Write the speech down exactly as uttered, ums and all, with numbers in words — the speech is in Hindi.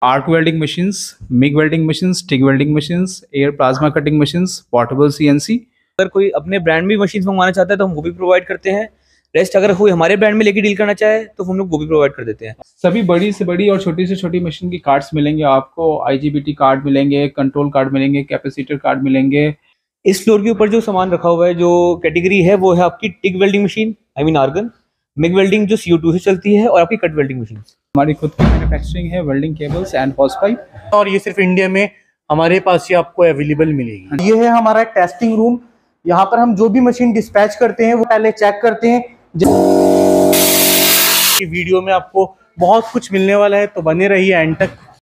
Arc welding machines, MIG welding machines, TIG welding machines, air plasma cutting machines, portable CNC. अगर कोई अपने ब्रांड में मशीन मंगवाना चाहता है तो हम वो भी प्रोवाइड करते हैं। रेस्ट अगर कोई हमारे ब्रांड में लेके डील करना चाहे तो हम लोग वो भी प्रोवाइड कर देते हैं। सभी बड़ी से बड़ी और छोटी से छोटी मशीन की कार्ड्स मिलेंगे आपको। आईजीबीटी कार्ड मिलेंगे, कंट्रोल कार्ड मिलेंगे, कैपेसिटर कार्ड मिलेंगे। इस फ्लोर के ऊपर जो सामान रखा हुआ है, जो कैटेगरी है, वो है आपकी TIG welding machine, I mean argon, MIG welding जो सी ओ टू से चलती है, और आपकी कट वेल्डिंग मशीन। हमारी खुद की मैन्युफैक्चरिंग है, welding cables and hose pipe, और ये सिर्फ इंडिया में हमारे पास ही आपको अवेलेबल मिलेगी। ये है हमारा टेस्टिंग रूम। यहाँ पर हम जो भी मशीन डिस्पैच करते हैं वो पहले चेक करते हैं। वीडियो में आपको बहुत कुछ मिलने वाला है, तो बने रहिए एंड तक।